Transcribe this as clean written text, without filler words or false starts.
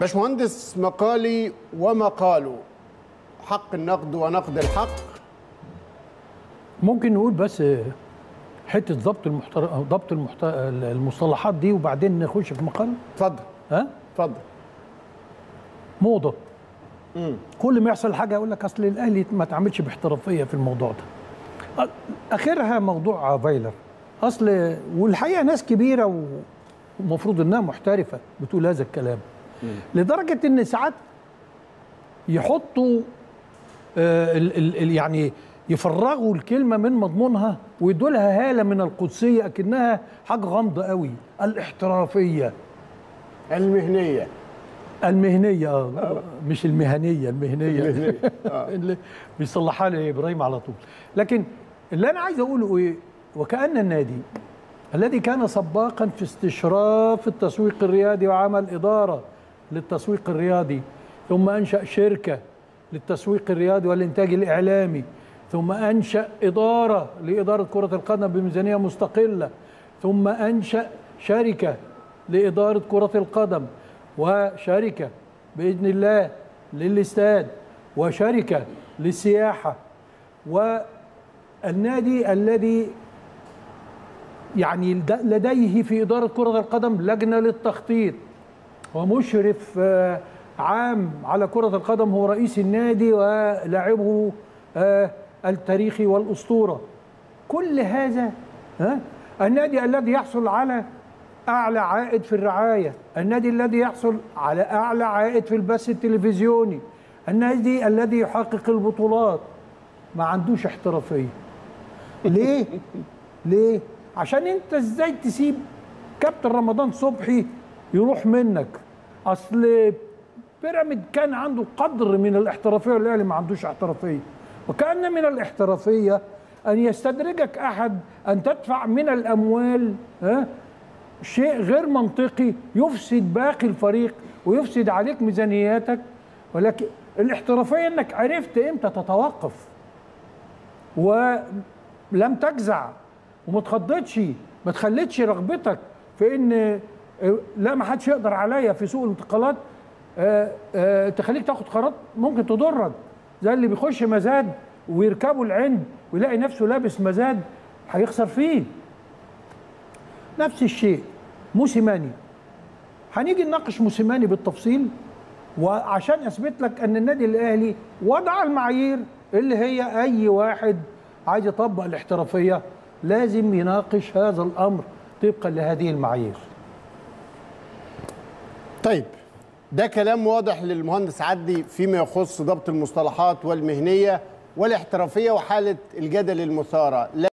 باشمهندس، مقالي ومقاله حق النقد ونقد الحق. ممكن نقول بس حته ضبط المصطلحات دي وبعدين نخش في مقال. اتفضل. اتفضل. موضه. كل ما يحصل حاجه يقول لك اصل الاهلي ما تعملش باحترافيه في الموضوع ده. اخرها موضوع فايلر. اصل والحقيقه ناس كبيره ومفروض انها محترفه بتقول هذا الكلام. لدرجه ان ساعات يحطوا يعني يفرغوا الكلمه من مضمونها ويدوا لها هاله من القدسيه اكنها حاجه غامضه قوي. الاحترافيه المهنيه مش المهنيه اللي بيصلحها لي ابراهيم على طول. لكن اللي انا عايز اقوله ايه؟ وكأن النادي الذي كان سباقا في استشراف التسويق الرياضي وعمل إدارة للتسويق الرياضي، ثم أنشأ شركة للتسويق الرياضي والإنتاج الإعلامي، ثم أنشأ إدارة لإدارة كرة القدم بميزانية مستقلة، ثم أنشأ شركة لإدارة كرة القدم، وشركة بإذن الله للاستاد، وشركة للسياحة، والنادي الذي يعني لديه في إدارة كرة القدم لجنة للتخطيط، ومشرف عام على كرة القدم هو رئيس النادي ولاعبه التاريخي والأسطورة. كل هذا النادي الذي يحصل على أعلى عائد في الرعاية، النادي الذي يحصل على أعلى عائد في البث التلفزيوني، النادي الذي يحقق البطولات، ما عندوش احترافية. ليه؟ ليه؟ عشان انت ازاي تسيب كابتن رمضان صبحي يروح منك؟ اصل بيراميد كان عنده قدر من الاحترافيه والاهلي ما عندوش احترافيه. وكأن من الاحترافيه ان يستدرجك احد ان تدفع من الاموال شيء غير منطقي يفسد باقي الفريق ويفسد عليك ميزانياتك. ولكن الاحترافيه انك عرفت امتى تتوقف ولم تجزع وما تخضتش، ما تخلتش رغبتك في ان لا ما حدش يقدر عليا في سوق الانتقالات تخليك تاخد قرارات ممكن تضرك، زي اللي بيخش مزاد ويركبوا العند ويلاقي نفسه لابس مزاد هيخسر فيه. نفس الشيء موسيماني، هنيجي نناقش موسيماني بالتفصيل، وعشان اثبت لك ان النادي الاهلي وضع المعايير اللي هي اي واحد عايز يطبق الاحترافيه لازم يناقش هذا الأمر طبقا لهذه المعايير. طيب، ده كلام واضح للمهندس عدلي فيما يخص ضبط المصطلحات والمهنية والاحترافية وحالة الجدل المثارة.